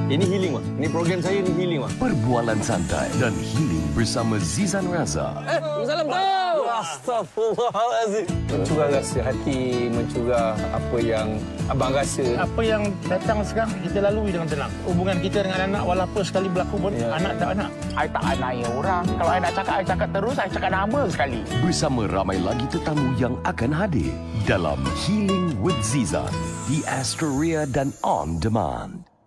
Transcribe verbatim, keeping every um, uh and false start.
Ini healing, Mak. Ini program saya ni healing, Mak. Perbualan santai dan healing bersama Zizan Raza. Eh, salam kau. Astagfirullahalazim. Mencurah rasa hati, mencurah apa yang abang rasa. Apa yang datang sekarang kita lalui dengan tenang. Hubungan kita dengan anak walaupun sekali berlaku pun ya. Anak tak anak. Saya tak anaknya orang. Kalau saya nak cakap, saya cakap terus, saya cakap nama sekali. Bersama ramai lagi tetamu yang akan hadir dalam Healing with Zizan di Astoria dan On Demand.